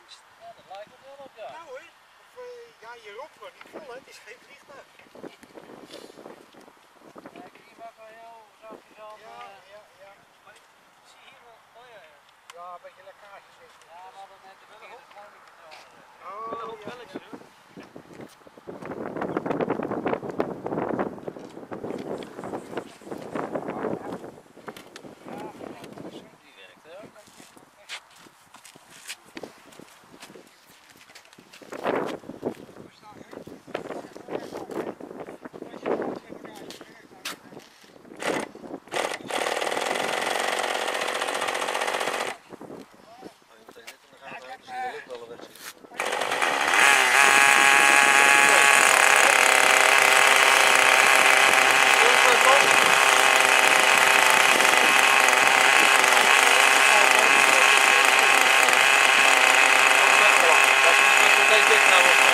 dienst. Ja, dat lijkt het wel op, ja. Nou hoor, ja, je roept gewoon niet vol, hè. Het is geen vliegtuig. Kijk, hier mag wel heel zachtjes aan. Ja. Maar zie je hier wel? Oh ja, ja. Ja, een beetje lekkage zit. Ja, we hadden net de verkeerde sluiting getrokken. Oh, ja. Die werkt ook. Deze dicht nou.